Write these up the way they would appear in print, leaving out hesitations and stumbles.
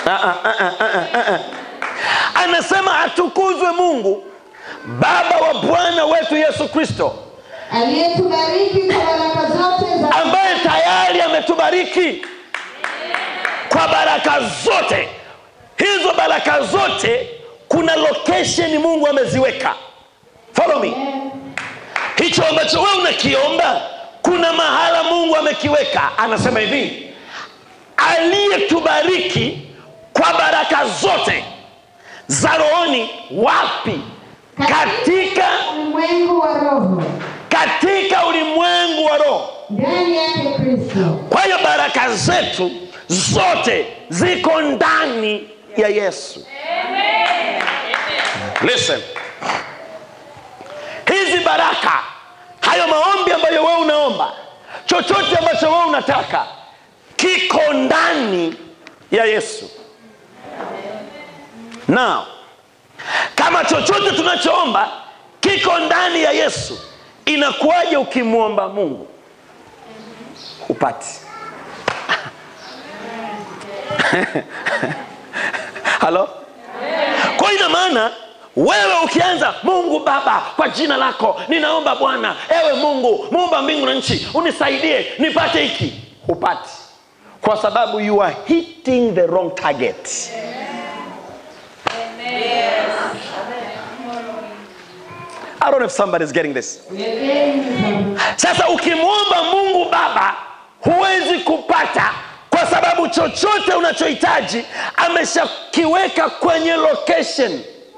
Anasema atukuzwe Mungu Baba wa Bwana wetu Yesu Kristo, aliyetubariki kwa baraka zote za, ambaye tayari ametubariki kwa baraka zote. Hizo baraka zote kuna location Mungu ameziweka. Follow me. Hicho ambacho wewe unakiomba kuna mahala Mungu amekiweka. Anasema hivi, aliyetubariki kwa baraka zote za rohoni. Wapi? Katika ulimwengu wa roho. Katika ulimwengu wa roho, ndani yake Kristo. Kwa hiyo baraka zetu zote ziko ndani ya Yesu. Amen. Listen. Hizi baraka, hayo maombi ambayo wewe unaomba, chochote ambacho wewe unataka kiko ndani ya Yesu. Now, kama chochote tunachoomba kiko ndani ya Yesu, inakuwaje ukimwomba Mungu upati? Halo? Kwa ina maana wewe ukianza, Mungu Baba, kwa jina lako ninaomba Bwana, ewe Mungu muumba mbingu na nchi, unisaidie nipate hiki, upati. Kwa sababu you are hitting the wrong target. I don't know if somebody is getting this. Sasa ukimwomba Mungu Baba huwezi kupata, kwa sababu chochote unachohitaji ameshakiweka kwenye location.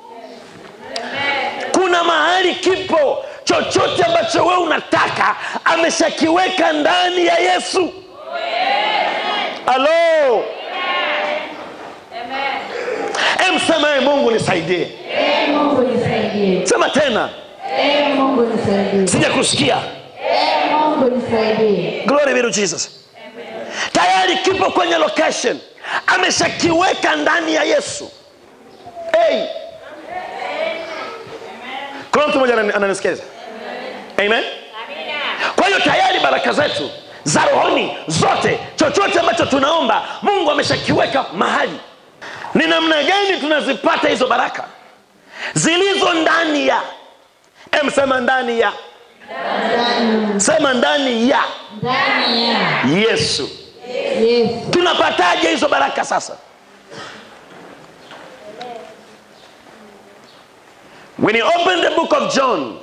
Kuna mahali kipo, chochote ambacho wewe unataka ameshakiweka ndani ya Yesu. Hello. Sema Mungu nisaidie. Mungu nisaidie. Sema tena. Mungu nisaidie. Sijakusikia. Mungu nisaidie. Glory be to Jesus. Tayari kipo kwenye location, ameshakiweka ndani ya Yesu. Hey. Kuna mtu mmoja ananisikiliza? Amen. Kwa hiyo tayari baraka zetu za rohoni zote, chochote ambacho tunaomba Mungu ameshakiweka mahali. Ni namna gani tunazipata hizo baraka? Zilizo ndani ya. Sema ndani ya. Sema ndani ya. Ndani ya Yesu. Yesu. Tunapataje hizo baraka sasa? When you open the book of John,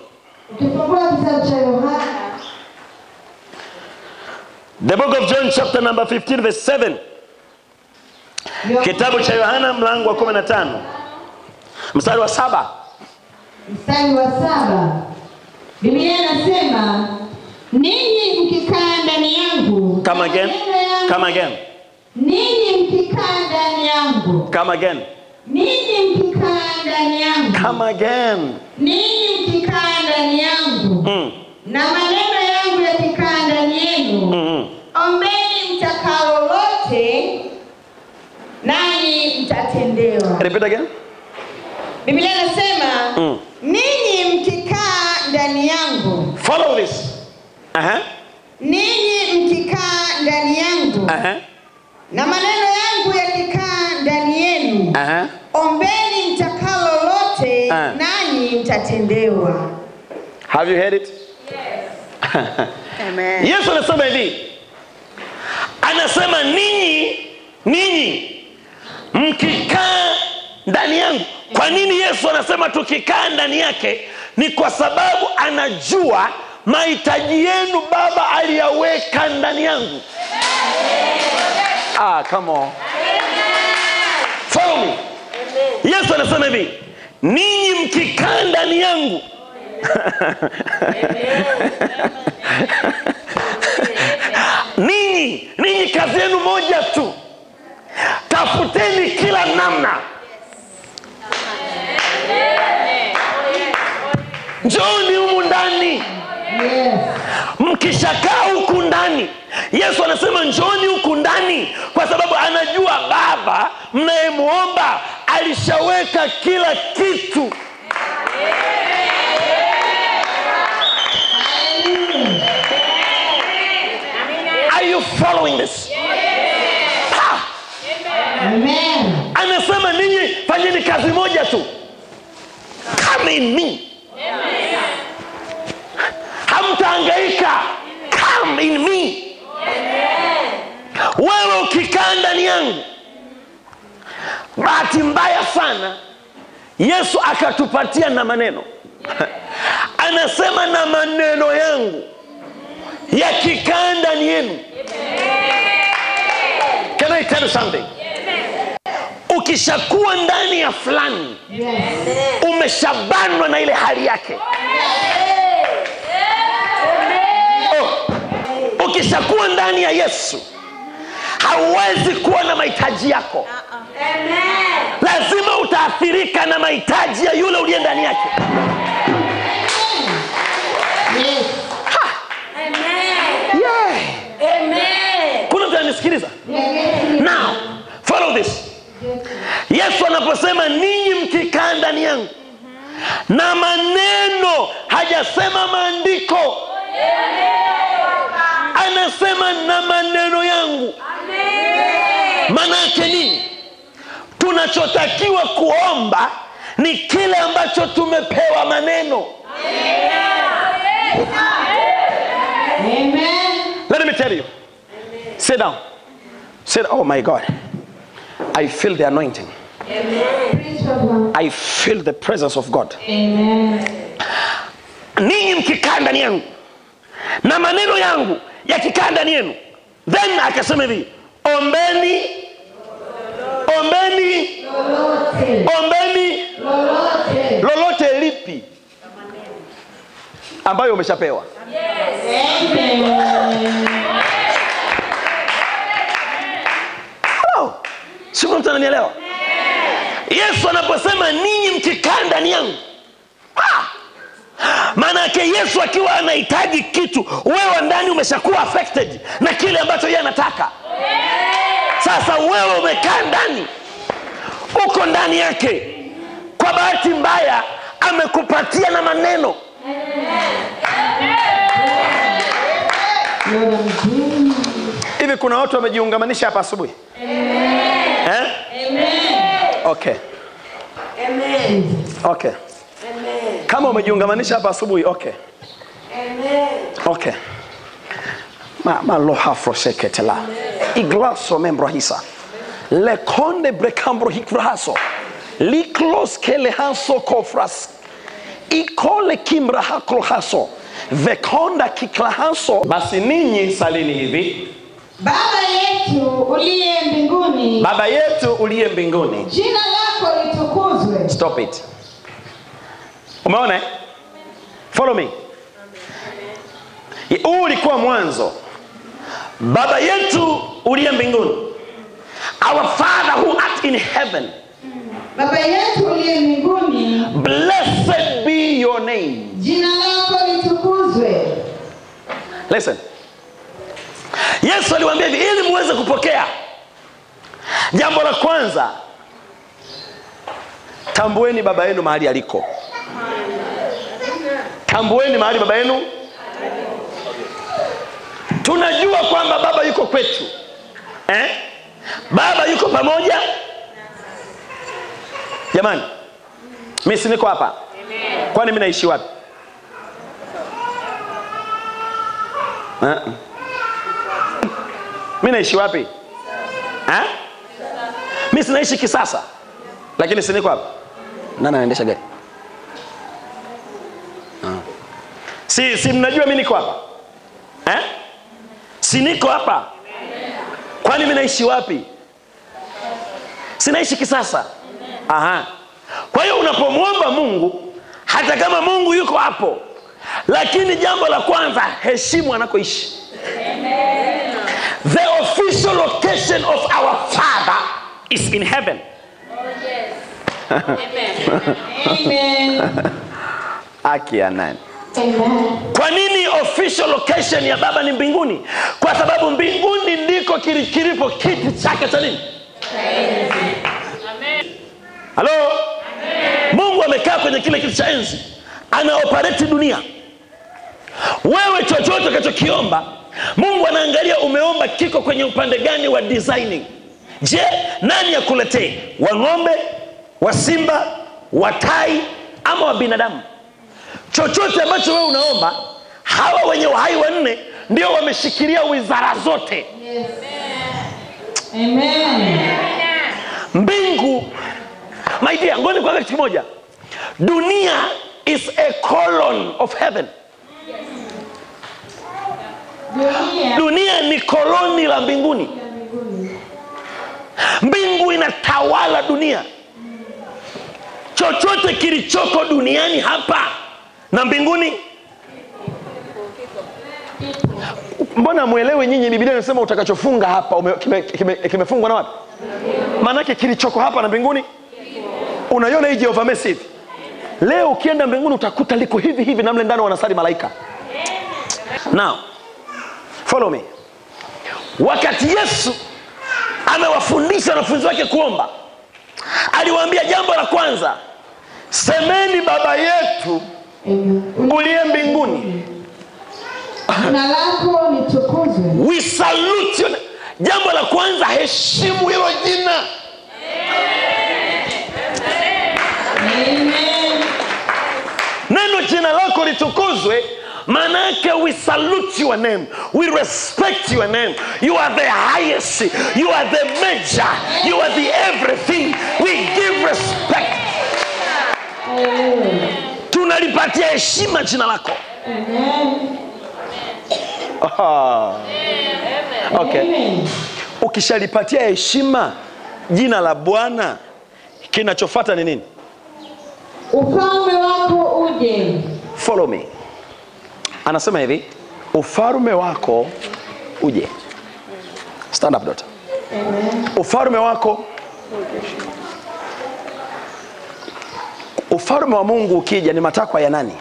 the book of John chapter number 15 verse 7. Kitabu cha Yohana mlango wa 15 mstari wa 7. Mstari wa 7. Biblia inasema, ninyi mkikaa ndani yangu. Come again. Come again. Ninyi mkikaa ndani yangu. Come again. Ninyi mkikaa ndani yangu. Come again. Ninyi mkikaa ndani yangu. Na maneno yangu yakikaa ndani yenu. Ombeni mtakalo lote, nanyi mtatendewa. Repeat again. Biblia inasema, ninyi mkikaa ndani yangu. Follow this. Ninyi mkikaa ndani yangu. Na maneno yangu yakikaa ndani yenu. Ombeni mtakalo lote, nanyi mtatendewa. Have you heard it? Yes. Amen. Yesu anasema hivi. Anasema ninyi mkikaa ndani yangu. Kwa nini Yesu anasema tukikaa ndani yake? Ni kwa sababu anajua mahitaji yenu Baba aliyaweka ndani yangu. Come on. Follow me. Yesu anasema hivi, ninyi mkikaa ndani yangu. Ninyi kazi yenu moja tu. Tafuteni kila namna. Njooni humu ndani. Mkishakaa huku ndani, Yesu anasema njooni huku ndani, kwa sababu anajua Baba mnayemuomba alishaweka kila kitu. Are you following this? Amen. Anasema ninyi fanyeni kazi moja tu. Come in me. Amen. Hamtahangaika. Come in me. Amen. Wewe ukikaa ndani yangu. Bahati mbaya sana Yesu akatupatia na maneno. Anasema na maneno yangu yakikaa ndani yenu. Can I tell you something? Ukishakuwa ndani ya fulani, umeshabanwa na ile hali yake. Ukishakuwa ndani ya Yesu, hauwezi kuwa na mahitaji yako. Lazima utaathirika na mahitaji ya yule uliye ndani yake. Kuna mtu anisikiliza? Now, follow this. Yesu anaposema ninyi mkikaa ndani yangu, na maneno, hajasema maandiko. Anasema na maneno yangu. Maana yake nini? Tunachotakiwa kuomba ni kile ambacho tumepewa maneno. Amen. Let me tell you. Sit down. Sit. Oh my God. I feel the anointing. Amen. I feel the presence of God. Amen. Ninyi mkikaa ndani yangu na maneno yangu yakikaa ndani yenu, then akasema hivi, ombeni lolote lipi ambayo umeshapewa. Hello. Sio mtu ananielewa? Yesu anaposema ninyi mkikaa ndani yangu, maana yake Yesu akiwa anahitaji kitu, wewe ndani umeshakuwa affected na kile ambacho yeye anataka. Sasa wewe umekaa ndani, uko ndani yake. Kwa bahati mbaya amekupatia na maneno. Hivi kuna watu wamejiungamanisha hapa asubuhi? Amen. Okay. Amen. Okay. Amen. Kama umejiungamanisha hapa asubuhi, okay. Amen. Okay. Ma loha froseketela. Iglaso membrahisa. Le konde brekambro hikrahaso. Liklos kelehaso kofras. Ikole kimra hakrohaso. Vekonda kiklahaso. Basi ninyi salini hivi. Baba yetu uliye mbinguni. Baba yetu uliye mbinguni. Jina lako litukuzwe. Stop it. Umeona? Follow me. Huu ulikuwa mwanzo. Baba yetu uliye mbinguni. Our Father who art in heaven. Baba yetu uliye mbinguni. Blessed be your name. Jina lako litukuzwe. Listen. Yesu aliwaambia hivi, ili muweze kupokea, jambo la kwanza, tambueni baba yenu mahali aliko. Tambueni mahali baba yenu. Tunajua kwamba baba yuko kwetu. Baba yuko pamoja. Jamani, mimi si niko hapa. Kwani mimi naishi wapi? Mimi naishi wapi? Mimi sinaishi Kisasa. Lakini si niko hapa. Nani anaendesha gari? Si mnajua mimi niko hapa? Si niko hapa. Kwani mimi naishi wapi? Sinaishi Kisasa. Aha. Kwa hiyo unapomwomba Mungu, hata kama Mungu yuko hapo, lakini jambo la kwanza, heshimu anakoishi. Amen. The official location of our Father is in heaven. Oh yes. Amen. Aki amen. Amen. Kwa nini official location ya baba ni mbinguni? Kwa sababu mbinguni ndiko kilipo kiti chake cha nini? Amen. Hello? Amen. Mungu amekaa kwenye kile kiti cha enzi. Ana operate dunia. Wewe chochote unachokiomba, Mungu anaangalia umeomba kiko kwenye upande gani wa designing. Je, nani akuletee? Wa ng'ombe, wa simba, wa tai ama wa binadamu? Chochote ambacho wewe unaomba, hawa wenye uhai wanne ndio wameshikilia wizara zote. Yes. Amen. Mbingu, my dear, ngoja nikwambie kitu kimoja. Dunia is a colon of heaven. Dunia ni koloni la mbinguni. Mbingu inatawala dunia. Chochote kilichoko duniani hapa na mbinguni. Mbona muelewe nyinyi, Biblia inasema utakachofunga hapa kimefungwa na wapi? Maana yake kilichoko hapa na mbinguni. Unaiona hii Jehovah Messi. Leo ukienda mbinguni utakuta liko hivi hivi, na mle ndani wanasali malaika. Now, follow me. Wakati Yesu amewafundisha wanafunzi wake kuomba, aliwaambia jambo la kwanza, semeni Baba yetu uliye mbinguni, jina lako litukuzwe. We salute you. Jambo la kwanza, heshimu hilo jina. Amen. Neno jina lako litukuzwe, maana yake we salute your name, we respect your name. You are the highest, you are the major, you are the everything. We give respect. Tunalipatia heshima jina lako. Amen. Okay. Amen. Ukishalipatia heshima jina la Bwana, kinachofuata ni nini? Ufalme wako uje. Follow me. Anasema hivi, ufalme wako uje. Stand up, daughter. Amen. Ufalme wako, ufalme wa Mungu ukija, ni matakwa ya nani?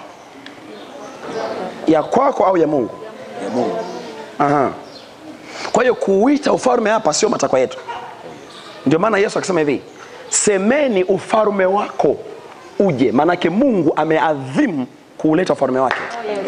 Ya kwako au ya Mungu? Ya Mungu. Aha. Kwa hiyo kuuita ufalme hapa sio matakwa yetu. Ndio maana Yesu akasema hivi, semeni ufalme wako uje. Manake Mungu ameadhimu kuuleta ufalme wake.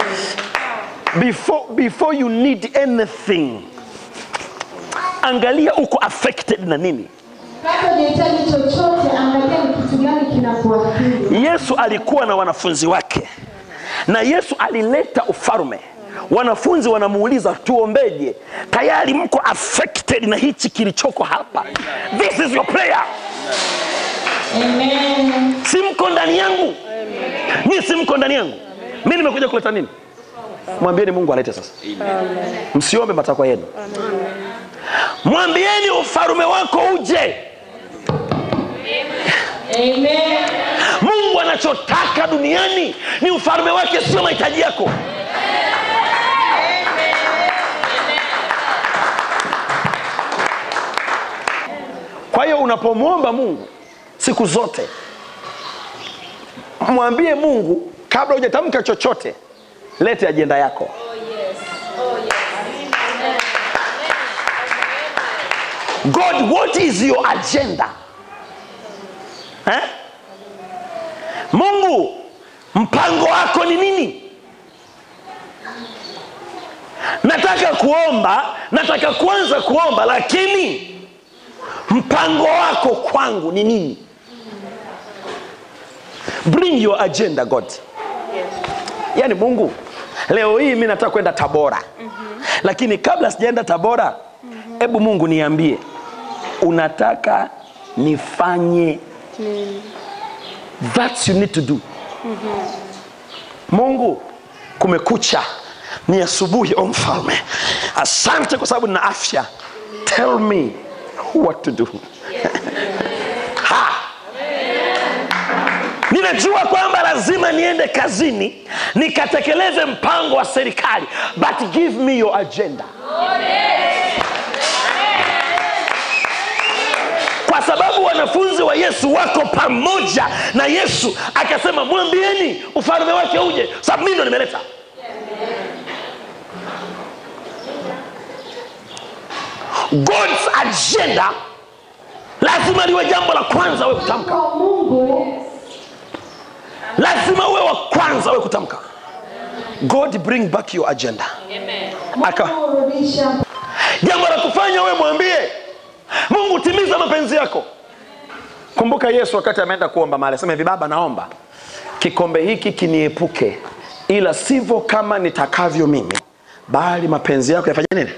Before you need anything, angalia uko affected na nini. Kabla hujahitaji chochote, angalia ni kitu gani kinakuathiri. Yesu alikuwa na wanafunzi wake, na Yesu alileta ufalme. Wanafunzi wanamuuliza tuombeje? Tayari mko affected na hichi kilichoko hapa. This is your prayer. Amen. Si mko ndani yangu? Ni si mko ndani yangu? Mimi nimekuja kuleta nini? Mwambieni Mungu alete sasa. Msiombe matakwa yenu. Mwambieni ufalme wako uje. Amen. Mungu anachotaka duniani ni ufalme wake, sio mahitaji yako. Kwa hiyo unapomwomba Mungu siku zote, mwambie Mungu kabla hujatamka chochote, lete ajenda yako. God, what is your agenda? Mungu, mpango wako ni nini? Nataka kuomba, nataka kuanza kuomba, lakini mpango wako kwangu ni nini? Bring your agenda, God. Yani Mungu, leo hii mimi nataka kwenda Tabora. Lakini kabla sijaenda Tabora, hebu Mungu niambie, unataka nifanye that you need to do. Mungu, kumekucha, ni asubuhi, o mfalme. Asante kwa sababu nina afya. Tell me what to do. Ninajua kwamba lazima niende kazini nikatekeleze mpango wa serikali, but give me your agenda. Kwa sababu wanafunzi wa Yesu wako pamoja na Yesu, akasema mwambieni ufalme wake uje, sababu mimi ndo nimeleta. God's agenda lazima liwe jambo la kwanza wewe kutamka. Mungu lazima uwe wa kwanza wewe kutamka. God, bring back your agenda. Amen. Jambo la kufanya wewe mwambie Mungu, timia timiza mapenzi yako. Kumbuka Yesu wakati ameenda kuomba mahali, sema hivi, Baba naomba kikombe hiki kiniepuke, ila sivyo kama nitakavyo mimi, bali mapenzi yako yafanye nini?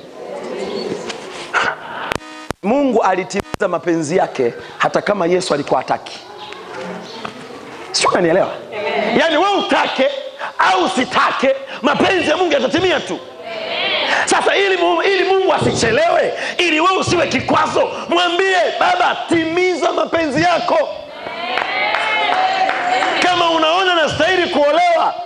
Mungu alitimiza mapenzi yake hata kama Yesu alikuwa hataki. Sio, unanielewa? Yaani wewe utake au usitake, mapenzi ya Mungu yatatimia tu. Sasa ili Mungu asichelewe, ili wewe usiwe kikwazo, mwambie Baba, timiza mapenzi yako. Kama unaona nastahili kuolewa,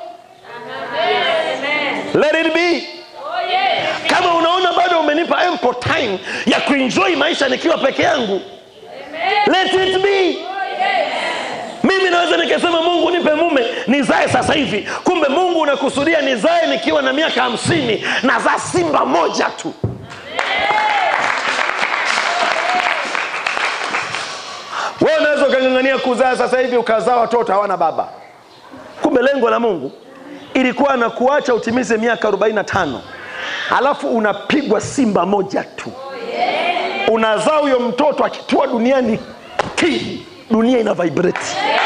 let it be. Kama unaona bado umenipa ample time ya kuenjoy maisha nikiwa peke yangu, let it be. Mimi naweza nikasema Mungu nipe mume nizae sasa hivi, kumbe Mungu unakusudia nizae nikiwa na miaka 50 na za simba moja tu. Wewe unaweza kungangania kuzaa sasa hivi ukazaa watoto hawana baba, kumbe lengo la Mungu ilikuwa na kuacha utimize miaka 45, alafu unapigwa simba moja tu. Unazaa huyo mtoto akitua duniani, dunia ina vibrate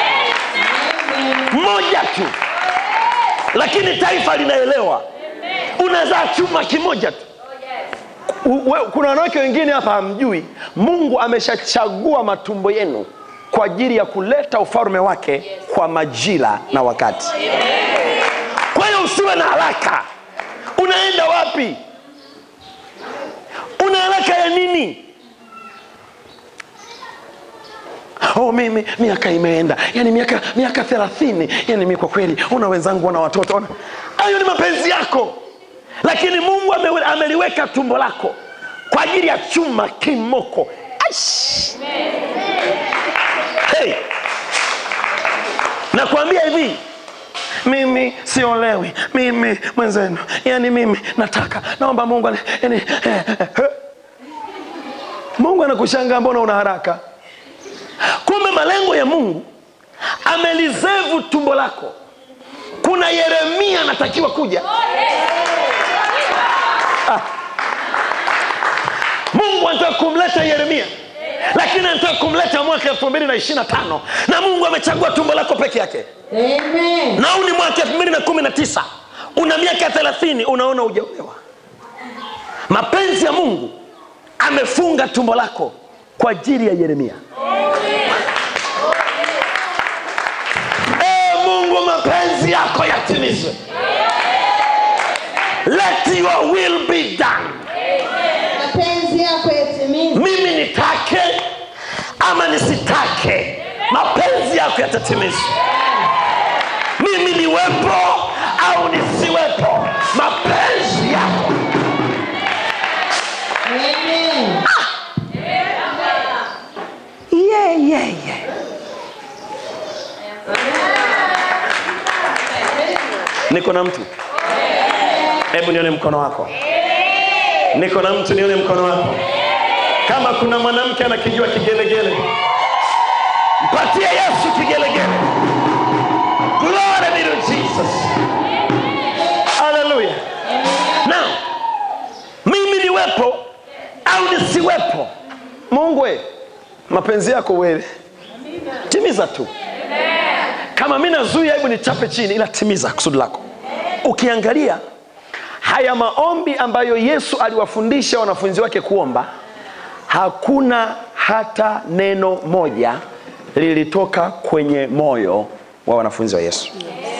moja tu, lakini taifa linaelewa. Unazaa chuma kimoja tu. Kuna wanawake wengine hapa hamjui, Mungu ameshachagua matumbo yenu kwa ajili ya kuleta ufalme wake kwa majira na wakati. Kwa hiyo usiwe na haraka. Unaenda wapi? Una haraka ya nini? Oh, mimi miaka imeenda, yani miaka 30, yani mimi kwa kweli, una wenzangu wana watoto. Hayo ni mapenzi yako. Lakini Mungu ameliweka tumbo lako kwa ajili ya chuma kimoko. Hey, nakwambia hivi, mimi siolewi, mimi mwenzenu, yani mimi naomba Mungu Mungu anakushangaa, mbona una haraka? Kumbe malengo ya Mungu amelizevu tumbo lako. Kuna Yeremia anatakiwa kuja. Mungu anataka kumleta Yeremia, lakini anataka kumleta mwaka 2025, na Mungu amechagua tumbo lako peke yake. Amen. Na huu ni mwaka 2019, una miaka 30, unaona hujaolewa. Mapenzi ya Mungu amefunga tumbo lako kwa ajili ya Yeremia. Mungu, mapenzi yako yatimizwe. Let your will be done. Mapenzi yako yatimizwe. Mimi nitake ama nisitake, mapenzi yako yatatimizwa. Mimi niwepo au nisiwepo, mapenzi yako. Amen. Yeah. Niko na mtu? Hebu nione mkono wako. Niko na mtu, nione mkono wako. Kama kuna mwanamke anakijua kigelegele, mpatie Yesu kigelegele. Glory be to Jesus. Hallelujah. Now, mimi niwepo au nisiwepo, Mungu mapenzi yako wewe timiza tu. Kama mimi nazuia, hebu nichape chini, ila timiza kusudi lako. Ukiangalia haya maombi ambayo Yesu aliwafundisha wanafunzi wake kuomba, hakuna hata neno moja lilitoka kwenye moyo wa wanafunzi wa Yesu.